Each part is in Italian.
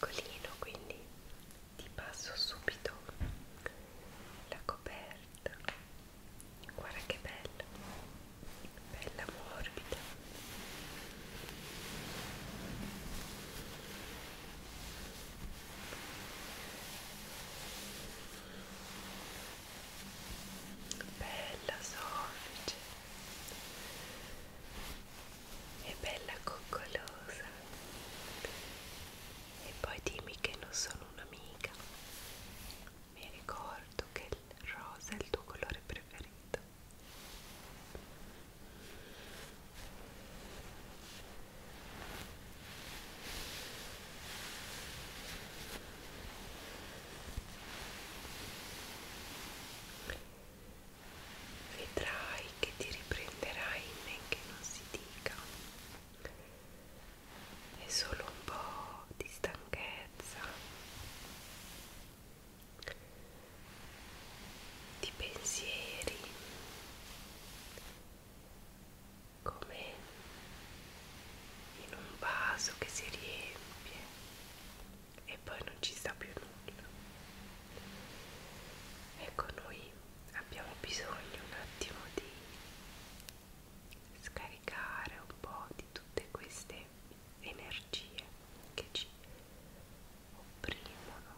piccolino, quindi ti passo subito la coperta. Guarda che bella, bella morbida. Bella soffice e bella coccolosa. E poi dimmi che non sono un'amica. Mi ricordo che il rosa è il tuo colore preferito. Vedrai che ti riprenderai in men che non si dica. È solo un po' di stanchezza, di pensieri, come in un vaso che si riempie e poi non ci sta più nulla. Ecco, noi abbiamo bisogno un attimo di scaricare un po' di tutte queste energie che ci opprimono,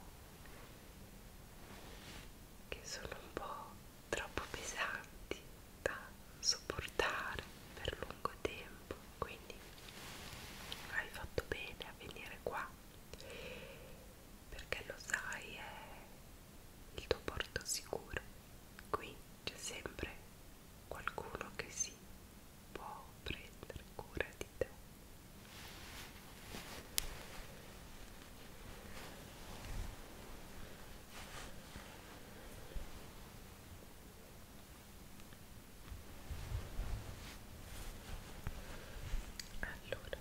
che sono un po' troppo pesanti da sopportare per lungo tempo. Quindi hai fatto bene a venire qua, perché lo sai, è il tuo porto sicuro. Qui c'è sempre qualcuno che si può prendere cura di te. Allora,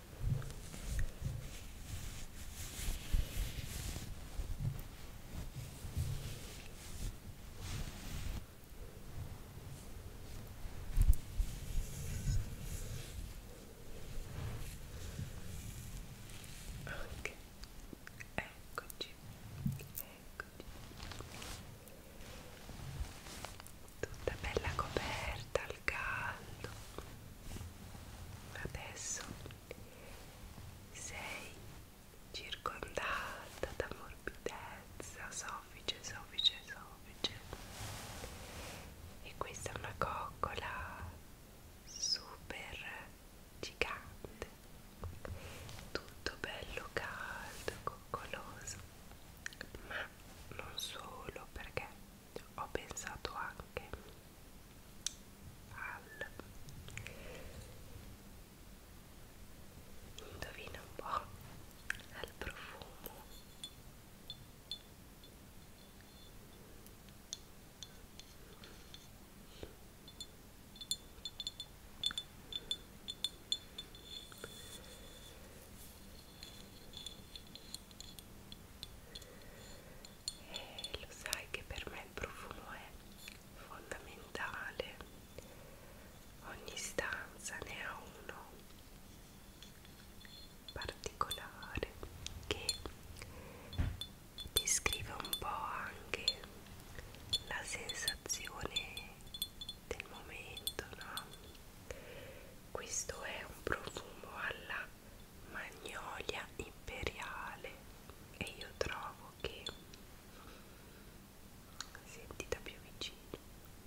anche eccoci, eccoci, tutta bella coperta al caldo. Adesso sei circondata da morbidezza, soffice, soffice, soffice. E questa è una coccola super gigante, tutto bello caldo, coccoloso. Ma non solo, perché ho pensato anche al, indovina un po', al profumo. E lo sai che per me il profumo è fondamentale. Ogni stanza ne ha uno particolare che descrive un po' anche la sensazione del momento, no? Questo è un profumo alla magnolia imperiale e io trovo che, sentita più vicino,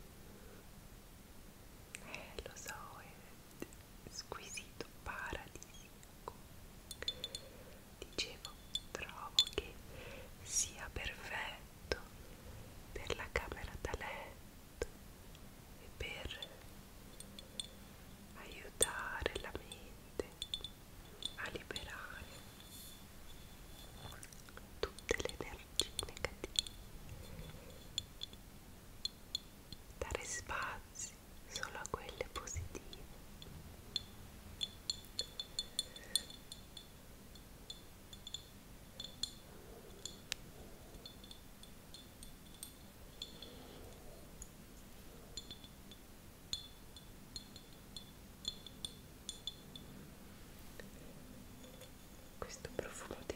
lo so, è squisito, paradisiaco. Dicevo, trovo che sia perfetto per la camera da letto e per aiutare la mente a liberare tutte le energie negative, dare spazio solo a quelle positive. Questo profumo